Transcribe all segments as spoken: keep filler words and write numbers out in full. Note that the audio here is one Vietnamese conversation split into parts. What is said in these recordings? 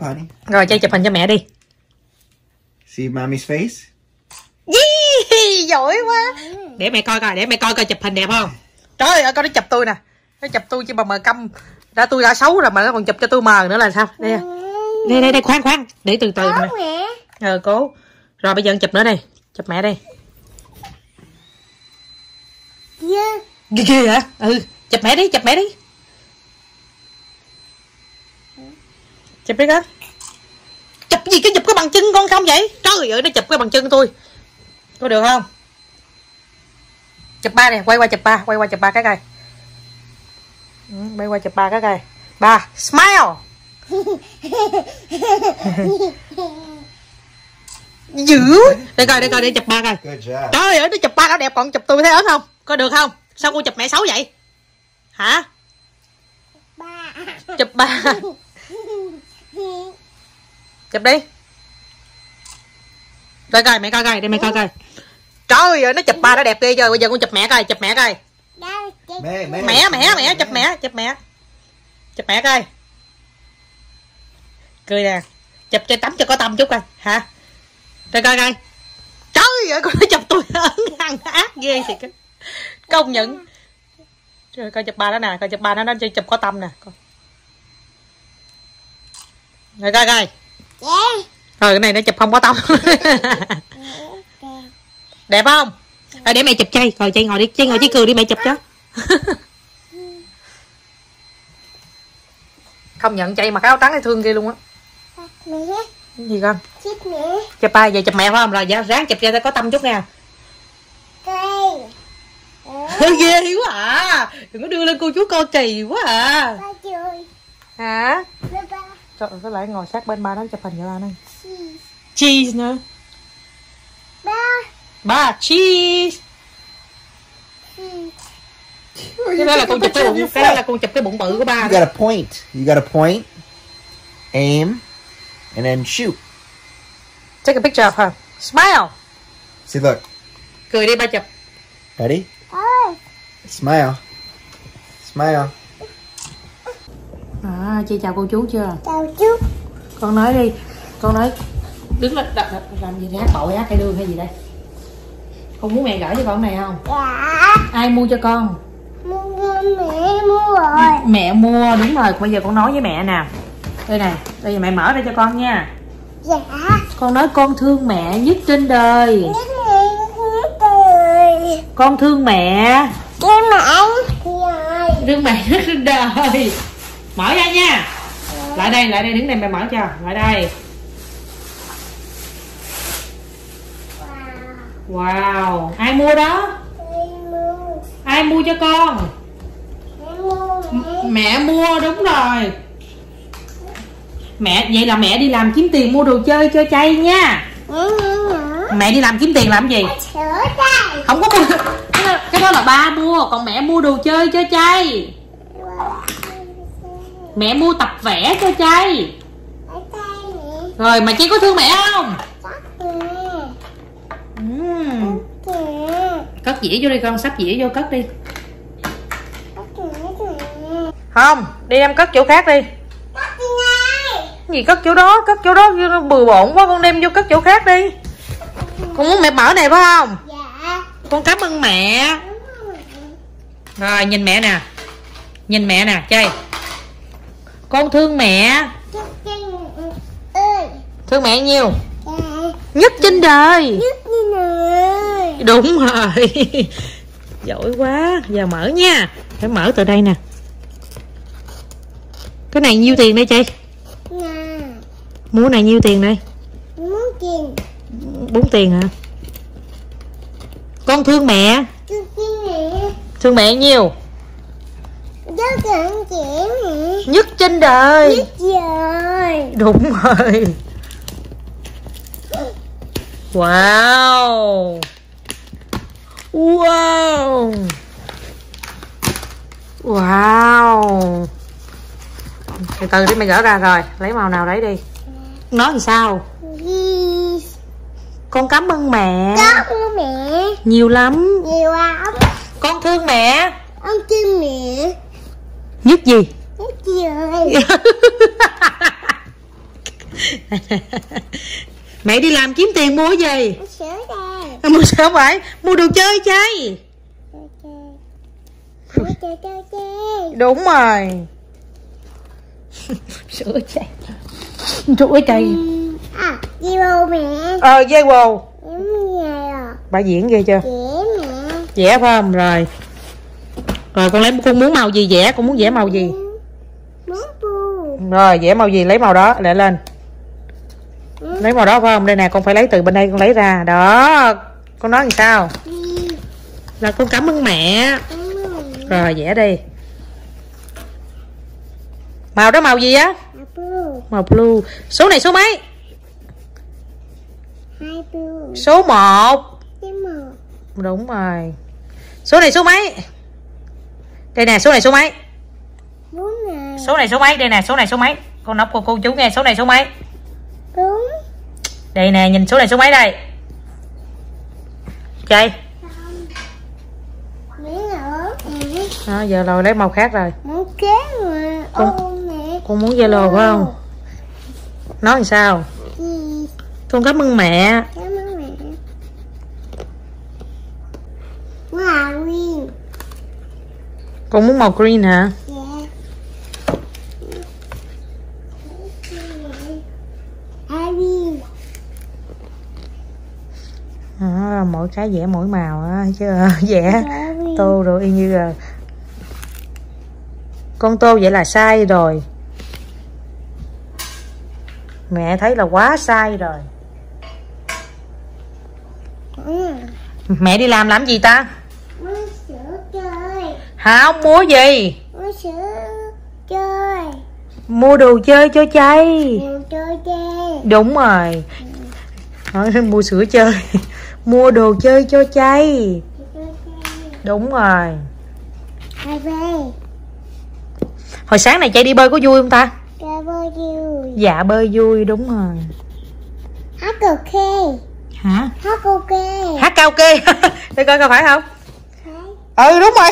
honey. Rồi chơi chụp hình cho mẹ đi. See mommy's face. Yeah, giỏi quá. Để mẹ coi coi, để mẹ coi coi chụp hình đẹp không. Trời ơi, coi nó chụp tôi nè. Nó chụp tôi chứ mà mờ câm. Đã tôi đã xấu rồi mà nó còn chụp cho tôi mờ nữa là sao? Đây đây đây, đây khoan khoan, để từ từ nè. Ờ cố. Rồi bây giờ chụp nữa đi. Chụp mẹ đi. Yeah. Ghê ghê hả? Ừ, chụp mẹ đi, chụp mẹ đi. Chụp đi con. Chụp gì cái chụp cái bằng chân con không vậy? Trời ơi, nó chụp cái bằng chân tôi. Có được không? Chụp ba nè, quay qua chụp ba, quay qua chụp ba cái coi. Ừ, quay qua chụp ba cái coi. Ba, smile. Dữ. Đây coi, đây coi, để chụp ba coi. Trời ơi, nó chụp ba nó đẹp còn chụp tôi thấy ớn không? Có được không? Sao cô chụp mẹ xấu vậy? Hả? Ba. Chụp ba. Chụp đi. Coi coi, mẹ coi coi, để mẹ coi coi. Trời ơi, nó chụp ba nó đẹp ghê chưa? Bây giờ con chụp mẹ coi, chụp mẹ coi. Mẹ, mẹ, Mẹ, mẹ, mẹ, chụp mẹ, chụp mẹ. Chụp mẹ coi. Cười nè. Chụp cho tắm cho có tâm chút coi, hả? Coi coi coi. Trời ơi, con nó chụp tôi ấn hăng ác ghê thiệt á. Công nhận. Trời, coi chụp ba đó nè, coi chụp ba nó nó chụp có tâm nè. Rồi coi coi. Rồi cái này nó chụp không có tâm. Đẹp không? Rồi để mẹ chụp chay, rồi chay ngồi đi, chay ngồi chứ cười đi mẹ chụp cho. Không nhận chay mặc áo trắng thì thương ghê luôn á. Mẹ. Gì con? Chụp mẹ. Chụp ba về chụp mẹ phải không? Rồi ráng chụp cho có tâm chút nha. Cây. Ghê quá à. Đừng có đưa lên cô chú coi kỳ quá à. Ba chơi. Hả? Ba ba. Trời ơi, lại ngồi sát bên ba đó chụp hình cho ba này. Cheese. Cheese nữa. Ba. Ba cheese. Cái đó là con chụp cái bụng, cái đó là con chụp cái bụng bự của ba. You gotta point. You gotta point, aim, and then shoot. Take a picture of her. Smile. See, look. Cười đi ba chụp. Ready? Ơi. Smile. Smile. À, chị chào cô chú chưa? Chào chú. Con nói đi. Con nói đứng lên đ, đ, làm gì hát bội hát cây đường hay gì đây? Con muốn mẹ gửi cho con này không? Dạ. Ai mua cho con? Mua mẹ mua rồi. Mẹ mua, đúng rồi. Bây giờ con nói với mẹ nè. Đây này, bây giờ mẹ mở ra cho con nha. Dạ. Con nói con thương mẹ nhất trên đời. Nhất mẹ nhất đời. Con thương mẹ. Cái mẹ rồi. Thương mẹ nhất trên đời. Mở ra nha. Lại đây, lại đây, đứng đây mẹ mở cho. Lại đây. Wow, ai mua đó? Ai mua cho con? Mẹ mua, đúng rồi. Mẹ, vậy là mẹ đi làm kiếm tiền mua đồ chơi cho chay nha. Mẹ đi làm kiếm tiền làm gì? Không có mua. Cái đó là ba mua, còn mẹ mua đồ chơi cho chay. Mẹ mua tập vẽ cho chay. Rồi mà Chay có thương mẹ không? Uhm. Cất dĩa vô đi con, sắp dĩa vô cất đi. Không, đi em cất chỗ khác đi. Gì cất chỗ đó, cất chỗ đó bừa bộn quá, con đem vô cất chỗ khác đi. Con muốn mẹ mở này phải không? Dạ. Con cảm ơn mẹ. Rồi nhìn mẹ nè. Nhìn mẹ nè, Chay. Con thương mẹ. Thương mẹ nhiêu? Nhất trên đời. Đúng rồi. Giỏi quá. Giờ mở nha. Phải mở từ đây nè. Cái này nhiêu tiền đây Chay? Mua này nhiêu tiền đây? Bốn tiền. Bốn tiền hả? Con thương mẹ. Thương mẹ nhiêu? Nhất trên đời. Nhất trời. Đúng rồi. Wow. Wow. Wow. Từ từ đi mày gỡ ra rồi. Lấy màu nào đấy đi. Nói làm sao? Con cảm ơn mẹ. Cảm ơn mẹ. Nhiều lắm. Nhiều lắm. Con thương mẹ. Con thương mẹ. Nhất gì? Nhất trời. Mẹ đi làm kiếm tiền mua gì? Mua sữa đây. Mua sữa không phải, mua đồ chơi chơi. Mua chơi chơi chơi. Đúng rồi. Sữa chay. Sữa chay. À, dây bầu mẹ. Ờ, dây bầu. Em nghe rồi. Bà diễn ghê chưa? Dễ mẹ. Vẽ phải không? Rồi. Rồi con lấy con muốn màu gì vẽ? Con muốn vẽ màu gì? Muốn bu. Rồi vẽ màu gì lấy màu đó lại lên. Ừ. Lấy màu đó phải không? Đây nè, con phải lấy từ bên đây con lấy ra. Đó. Con nói làm sao? Đi. Là con cảm ơn mẹ. Ừ. Rồi vẽ đi. Màu đó màu gì á? Bu. Màu blue. Số này số mấy? Hai bu. Số một. Cái một. Đúng rồi. Số này số mấy? Đây nè, số này số mấy? Bốn này. Số này số mấy? Đây nè, số này số mấy? Con đọc cô cô chú nghe, số này số mấy? Bốn. Đây nè, nhìn số này số mấy đây? Chơi. Mẹ nữa. Mẹ. Đó, giờ rồi lấy màu khác rồi. Muốn kế mà. Con- Ô mẹ. Con muốn yellow phải không? Nói làm sao? Gì? Con cảm ơn mẹ. Cảm ơn mẹ. Wow, green. Con muốn màu green hả? Yeah. Green. À, mỗi cái vẽ mỗi màu á chứ vẽ tô rồi y như là con tô vậy là sai rồi. Mẹ thấy là quá sai rồi. Ừ. Mẹ đi làm làm gì ta? Mua sữa chơi. Không mua gì? Mua sữa chơi. Mua đồ chơi cho chay. Mua chơi chơi. Đúng rồi. Nói mua sữa chơi. Mua đồ chơi cho chay. Đúng rồi. Hai bê. Hồi sáng này Chay đi bơi có vui không ta? Cà bơ vui. Dạ bơi vui, đúng rồi. Hát cà phê. Hả? Hát cà phê. Hát karaoke. Để coi coi phải không? Phải. Ừ đúng rồi.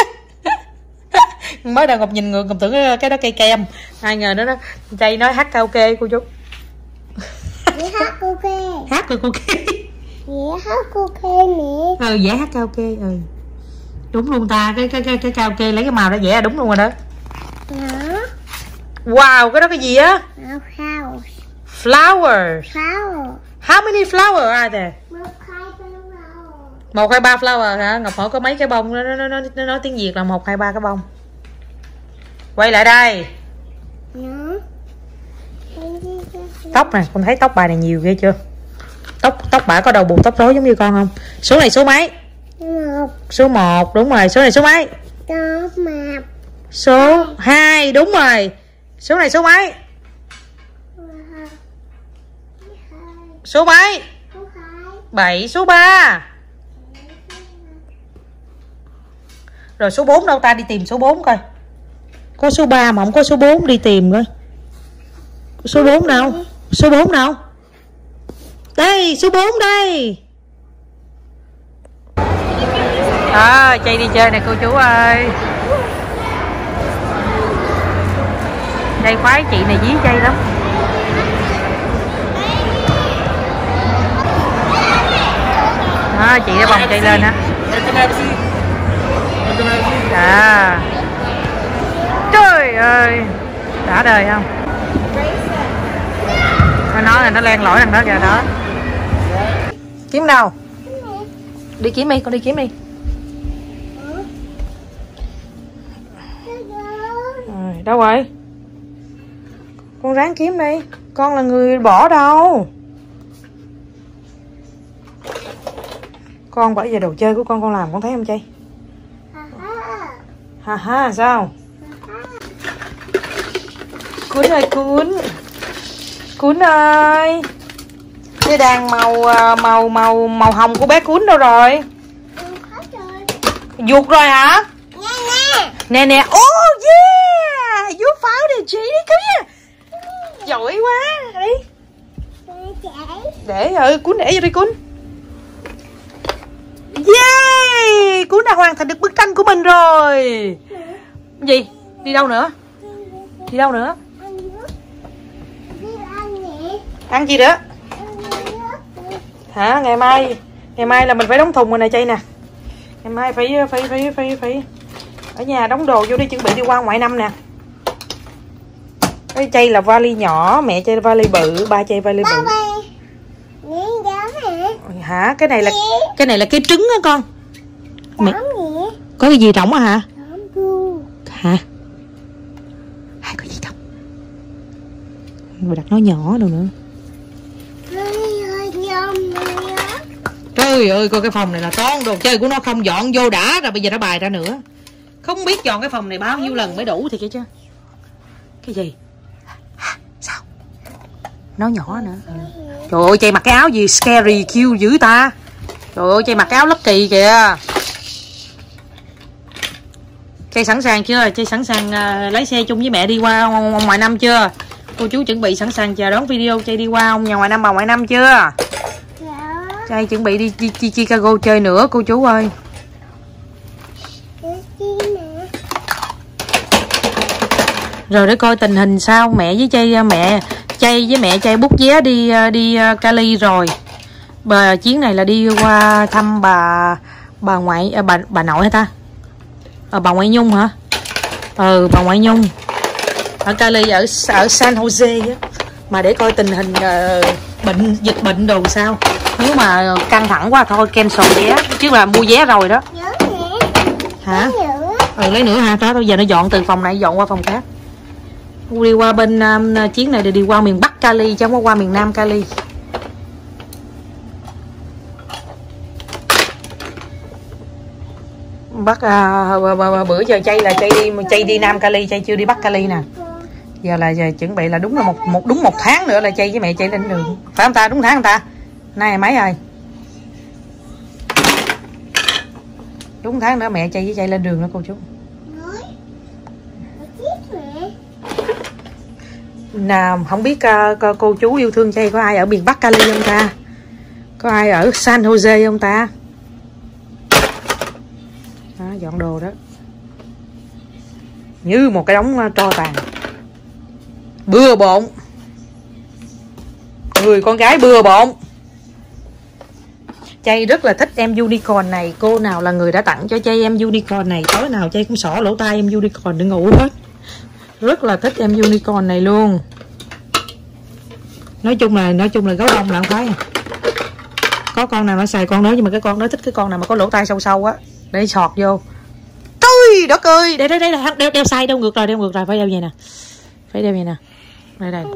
Mới đầu Ngọc nhìn người Ngọc tưởng cái đó cây kem. Ai ngờ nó đó Chay nói hát karaoke cô chú. Dễ hát cà phê. Hát karaoke. Dễ hát cà phê mẹ. Ừ dễ hát karaoke. Ừ đúng luôn ta, cái cái cái cái karaoke lấy cái màu đó vẽ là đúng luôn rồi đó. Đó. Wow, cái đó cái gì á? Now flowers. Flowers. Flower. How many flowers are there? Một hai ba flower. Một hai ba flower hả? Ngọc hỏi có mấy cái bông, nó nó nó nó nói tiếng Việt là một hai ba cái bông. Quay lại đây. Nó. Tóc nè, con thấy tóc bà này nhiều ghê chưa? Tóc tóc bà có đầu buộc tóc rối giống như con không? Số này số mấy? Một. Số một, đúng rồi. Số này số mấy? Đó map. Số hai, đúng rồi. Số này số mấy? Số mấy? bảy, số ba. Rồi số bốn đâu ta, đi tìm số bốn coi. Có số ba mà không có số bốn, đi tìm coi. Số bốn đâu? Số bốn đâu? Đây, số bốn đây. À, Chay đi chơi nè cô chú ơi. Chay khoái chị này dí Chay lắm. Đó, chị đã bồng Chay lên hả? À. Trời ơi. Đã đời không? Nó nói là nó len lỏi thằng đó kìa đó. Kiếm đâu? Đi kiếm đi, con đi kiếm đi. Rồi, đâu rồi? Con ráng kiếm đi. Con là người bỏ đâu. Con bởi giờ đồ chơi của con con làm con thấy không Chay? Ha ha sao? Cuốn ơi Cuốn. Cuốn ơi. Cái đàn màu màu màu màu hồng của bé Cuốn đâu rồi? Vuột rồi hả? Nè nè. Oh yeah. Vuột pháo đi chị đi cứu nha. Giỏi quá. Đi. Để ừ Cuốn để vô đi Cuốn. Yeah. Cuốn đã hoàn thành được bức tranh của mình rồi. Gì? Đi đâu nữa? Đi đâu nữa? Ăn gì nữa? Hả? Ngày mai ngày mai là mình phải đóng thùng rồi nè Chay nè. Ngày mai phải phải phải phải phải ở nhà đóng đồ vô đi, chuẩn bị đi qua ngoại năm nè. Cái Chay là vali nhỏ, mẹ Chay vali bự, ba Chay vali bự. Hả? Cái này là cái này là cái trứng á con. Mẹ có cái gì trỏng á hả? Hả? Hay có gì không? Rồi đặt nó nhỏ đâu nữa. Trời ơi, coi cái phòng này là toan đồ chơi của nó không dọn vô đã rồi, bây giờ nó bài ra nữa. Không biết dọn cái phòng này bao nhiêu lần mới đủ thì kia chứ. Cái gì? Sao? Nó nhỏ nữa. Trời ơi, Chay mặc cái áo gì scary cute dữ ta. Trời ơi, Chay mặc cái áo Lucky kìa. Chay sẵn sàng chưa? Chay sẵn sàng uh, lái xe chung với mẹ đi qua ngoại năm chưa? Cô chú chuẩn bị sẵn sàng chờ đón video Chay đi qua ông nhà ngoại năm bà ngoại năm chưa? Chay chuẩn bị đi, đi, đi Chicago chơi nữa cô chú ơi. Rồi để coi tình hình sao. Mẹ với Chay mẹ Chay với mẹ Chay bút vé đi đi Cali rồi. Bà chuyến này là đi qua thăm bà bà ngoại bà bà nội hả ta? À, bà ngoại Nhung hả? Ừ, bà ngoại Nhung ở Cali, ở ở San Jose á. Mà để coi tình hình uh, bệnh dịch bệnh đồ sao. Nếu mà căng thẳng quá thôi cancel vé, chứ là mua vé rồi đó. Hả? Ừ, lấy nữa hả? Đó, bây giờ nó dọn từ phòng này dọn qua phòng khác. Đi qua bên um, chuyến này để đi qua miền Bắc Cali chứ không có qua miền Nam Cali. Bắc à, bữa giờ Chay là Chay đi Chay đi Nam Cali, Chay chưa đi Bắc Cali nè. Giờ là giờ chuẩn bị là đúng là một một đúng một tháng nữa là Chay với mẹ Chay lên đường. Phải không ta? Đúng tháng không ta? Nay mấy rồi? Đúng tháng nữa mẹ Chay với Chay lên đường đó cô chú. Nào không biết uh, cô chú yêu thương Chay có ai ở miền Bắc Cali không ta? Có ai ở San Jose không ta? Đó, dọn đồ đó. Như một cái đống tro tàn. Bừa bộn. Người con gái bừa bộn. Chay rất là thích em unicorn này. Cô nào là người đã tặng cho Chay em unicorn này, tối nào Chay cũng xỏ lỗ tai em unicorn để ngủ hết. Rất là thích em unicorn này luôn. Nói chung là nói chung là gấu đông là không phải. Có con nào nó xài con đó, nhưng mà cái con đó thích cái con nào mà có lỗ tai sâu sâu á để sọt vô. Trời đất ơi, đây đây đây là đeo đeo sai, đeo ngược rồi, đeo ngược rồi, phải đeo vậy nè. Phải đeo vậy nè. Đây đây.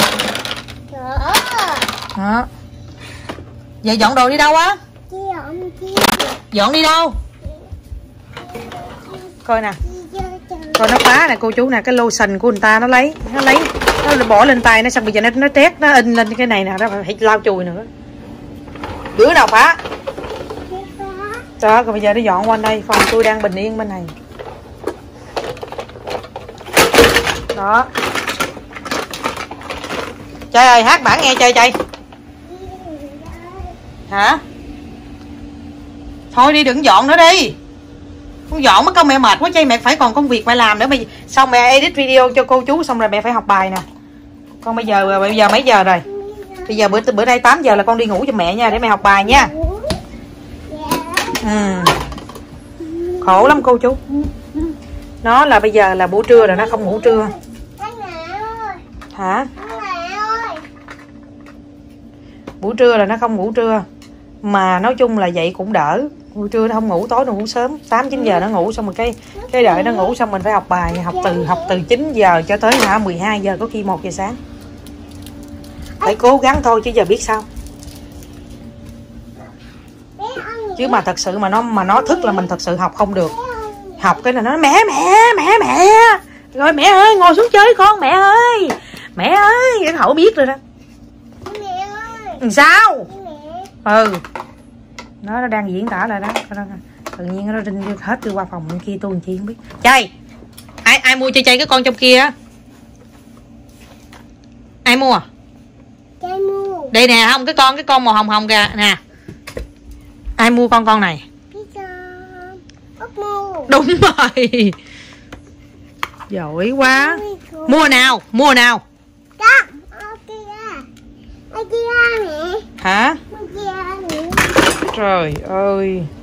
Đó. Vậy dọn đồ đi đâu á? Dọn đi đâu? Coi nè. Coi nó phá nè cô chú nè, cái lotion của người ta nó lấy, nó lấy, nó bỏ lên tay nó, xong bây giờ nó nó trét, nó in lên cái này nè, nó phải lau chùi nữa. Đứa nào phá? Đó, còn bây giờ nó dọn qua đây, phòng tôi đang bình yên bên này. Đó. Chay ơi, hát bản nghe chơi Chay. Hả? Thôi đi đừng dọn nữa đi. Không dọn mất công mẹ mệt quá Chay, mẹ phải còn công việc mẹ làm nữa. Bây xong mẹ edit video cho cô chú xong rồi mẹ phải học bài nè. Con bây giờ bây giờ mấy giờ rồi? Bây giờ bữa bữa nay tám giờ là con đi ngủ cho mẹ nha, để mẹ học bài nha. Ừ. Khổ lắm cô chú. Nó là bây giờ là buổi trưa rồi, nó không ngủ trưa. Hả? Buổi trưa là nó không ngủ trưa. Mà nói chung là vậy cũng đỡ. Buổi trưa nó không ngủ, tối nó ngủ sớm, tám chín giờ nó ngủ, xong rồi cái cái đợi nó ngủ xong mình phải học bài, học từ học từ chín giờ cho tới hả mười hai giờ, có khi một giờ sáng. Phải cố gắng thôi chứ giờ biết sao. Chứ mà thật sự mà nó mà nó thức là mình thật sự học không được. Học cái là nó mẹ mẹ mẹ mẹ. Rồi mẹ ơi ngồi xuống chơi con, mẹ ơi. Mẹ ơi, cái khẩu biết rồi đó. Sao? Ừ. Nó nó đang diễn tả lại đó. Tự nhiên nó rinh hết đi qua phòng bên kia tôi làm chi không biết. Chay. Ai ai mua cho Chay cái con trong kia á? Ai mua? Chay mua. Đây nè, không cái con cái con màu hồng hồng kìa nè. Ai mua con con này? Út mua. Đúng rồi. Giỏi quá. Mua nào? Mua nào? Ai kia mẹ. Hả? Ai kia mẹ. Trời ơi.